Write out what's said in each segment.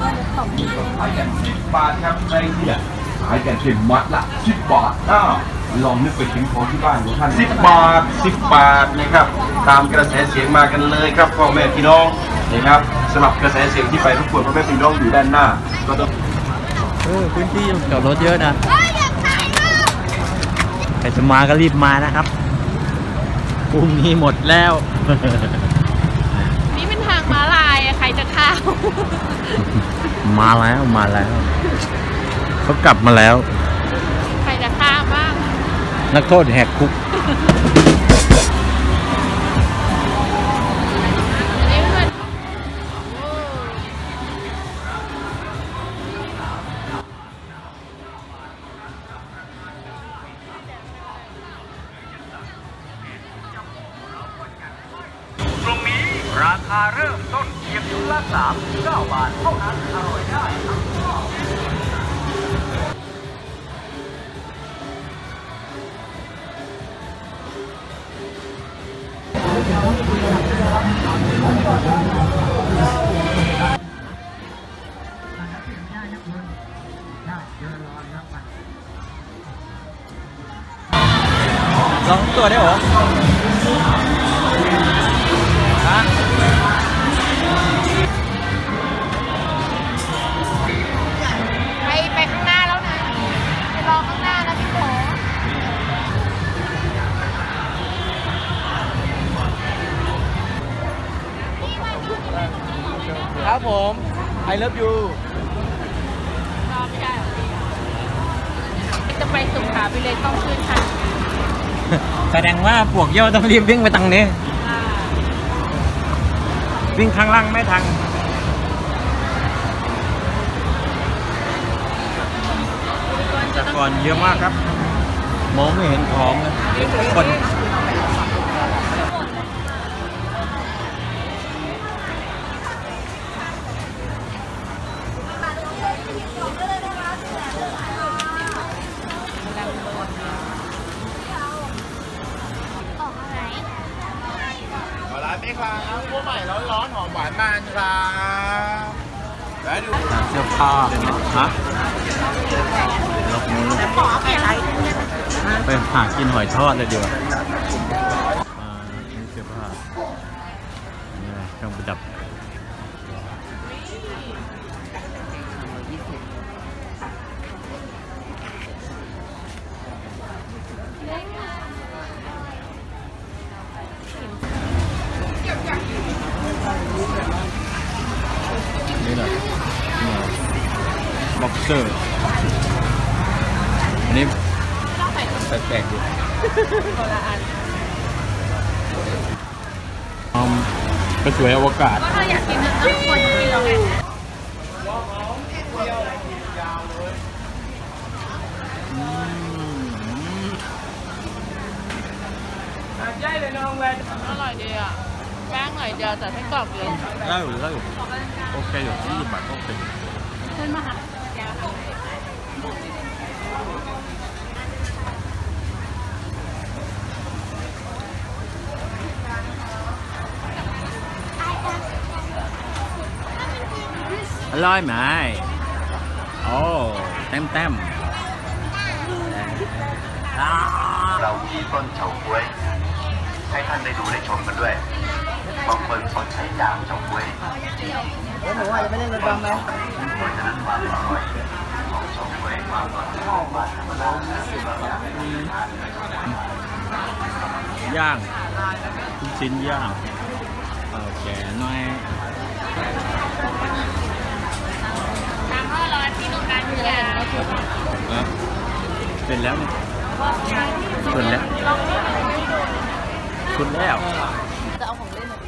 ขายกัน10 บาทครับในเนี่ยขายกันเป็นมัดละ10 บาทลองนึกไปถึงของที่บ้านของท่าน10 บาท10 บาทนะครับตามกระแสเสียงมากันเลยครับพ่อแม่พี่น้องนะครับสำหรับกระแสเสียงที่ไปรบกวนพ่อแม่พี่น้องอยู่ด้านหน้าก็ต้องพื้นที่จอดรถเยอะนะใครจะมาก็รีบมานะครับพรุ่งนี้หมดแล้วนี่เป็นทางม้าลายใครจะข้าวมาแล้วเขากลับมาแล้วใครจะข้ามบ้างนักโทษแหกคุกตรงนี้ราคาเริ่มต้นเพียงชุดละ39 บาทเท่านั้นอร่อยได้ลองตัวได้หรอไปข้างหน้าแล้วนะไปรอข้างหน้านะพี่โขครับผม I love you รอไม่ได้หรอจะไปสุขาไปเลยต้องขึ้นค่ะแสดงว่าพวกเยอะต้องรีบวิ่งไปทางนี้วิ่งข้างล่างไม่ทันแต่ก่อนเยอะมากครับมองไม่เห็นของเลยคนร้านนี้ครับพวกใหม่ร้อนๆหอมหวานมันครับแล้วดูเสื้อผ้าฮะลบมือไปหากินหอยทอดเลยดีกว่านี่เสื้อผ้านี่เครื่องประดับนี่แหละบ็อกเซอร์อันนี้แปลกๆอยู่คนละอันกระสวยอวกาศก็เราอยากกินน้ำคนกินเราไงอร่อยดีอ่ะแป้งหน่อยเดียวแต่ให้กรอบเยอะได้อยู่โอเคอยู่20 บาทโอเคเพิ่มมาค่ะอร่อยไหมโอ้เต็มเรามีต้นเฉาก๊วยให้ท่านได้ดูได้ชมกันด้วยบางคนเขาใช้ยางเฉาก๊วยหนูว่าจะไม่เล่นรถบัมไหมเพราะฉะนั้นความอร่อยของเฉาก๊วยมากกว่าธรรมดาย่างทุกชิ้นย่างโอเคน้อยที่โรงงานอยู่แล้วเป็นแล้วนี่ชุดแล้วจะเอาของเล่นมา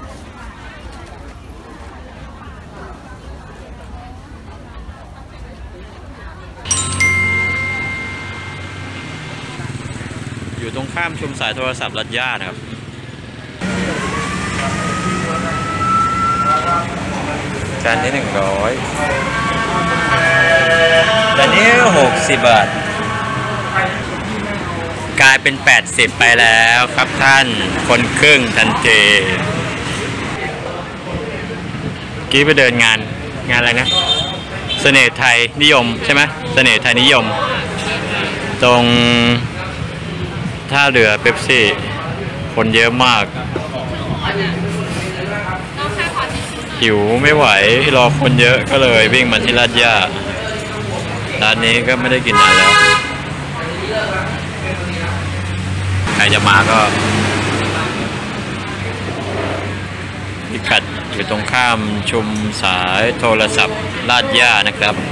อยู่ตรงข้ามชุมสายโทรศัพท์รัชญานะครับจานนี้100จานนี้60 บาทกลายเป็น80ไปแล้วครับท่านคนครึ่งทันทีกี้ไปเดินงานอะไรนะเสน่ห์ไทยนิยมใช่ไหมเสน่ห์ไทยนิยม ตรงท่าเรือเป๊ปซี่คนเยอะมากหิวไม่ไหวรอคนเยอะก็เลยวิ่งมาที่ลาดย่าร้านนี้ก็ไม่ได้กินนานแล้วใครจะมาก็พิกัดอยู่ตรงข้ามชุมสายโทรศัพท์ลาดย่านะครับ